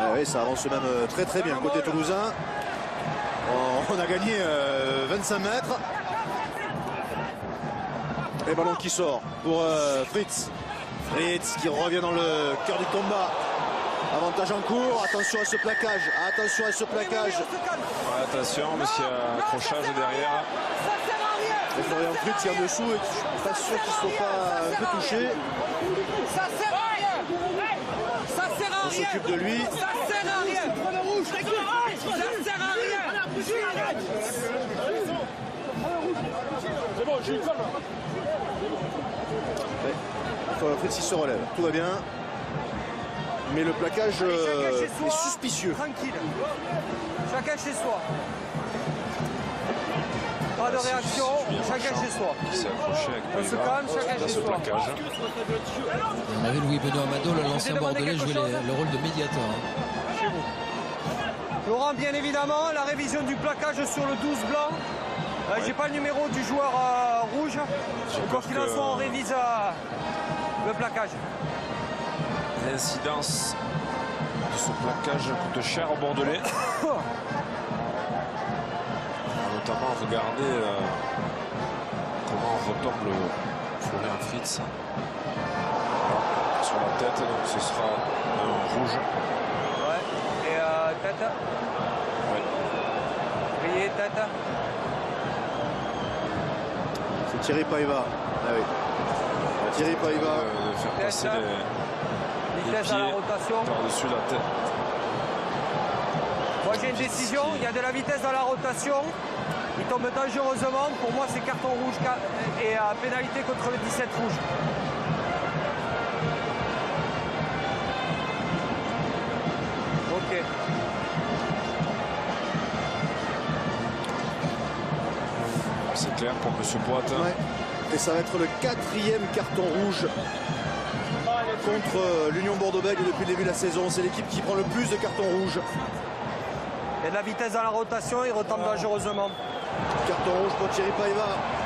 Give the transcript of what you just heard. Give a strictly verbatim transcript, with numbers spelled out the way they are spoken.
Ah oui, ça avance même très très bien côté toulousain. On a gagné euh, vingt-cinq mètres. Et ballon qui sort pour euh, Fritz. Fritz qui revient dans le cœur du combat. Avantage en cours. Attention à ce plaquage. Attention à ce plaquage. Ouais, attention parce qu'il y a accrochage derrière. Et Florian Fritz qui est en dessous et je suis pas sûr qu'il ne soit pas un peu touché. Ça sert à rien. Ça sert à On rien. s'occupe de lui. Ça sert à rien. Ça sert à rien. C'est bon, Gilles, calme. Ouais. Fritz il se relève, tout va bien. Mais le plaquage euh, est suspicieux. Tranquille. Chacun chez soi. Pas de réaction, chacun chez soi. Qui s'est accroché avec On se calme, chacun dans chez ce soi. plaquage. On avait Louis Benoît Amado, l'ancien bordelais, jouer le rôle de médiateur. Hein. Chez vous. Laurent, bien évidemment, la révision du plaquage sur le douze blanc. Euh, Ouais. J'ai pas le numéro du joueur euh, rouge. Quoi qu'il en que... soit, on révise euh, le plaquage. L'incidence de ce plaquage coûte cher au Bordelais. On va notamment regarder euh, comment retombe le Florian Fritz. Voilà, sur la tête, donc ce sera un rouge. Ouais. Et euh, tête. Ouais. Priez, tête. C'est Thierry Paiva. Ah oui. Thierry Paiva. De, de faire passer les, les Vitesse à la pieds rotation. par-dessus la tête. Moi j'ai une décision, il y a de la vitesse dans la rotation. Il tombe dangereusement. Pour moi c'est carton rouge et euh, pénalité contre le dix-sept rouge. Ok. C'est clair pour M. Boite. Ouais. Et ça va être le quatrième carton rouge contre euh, l'Union Bordeaux-Bègles depuis le début de la saison. C'est l'équipe qui prend le plus de cartons rouges. Il y a de la vitesse dans la rotation, il retombe dangereusement. Carton rouge pour Thierry Paiva.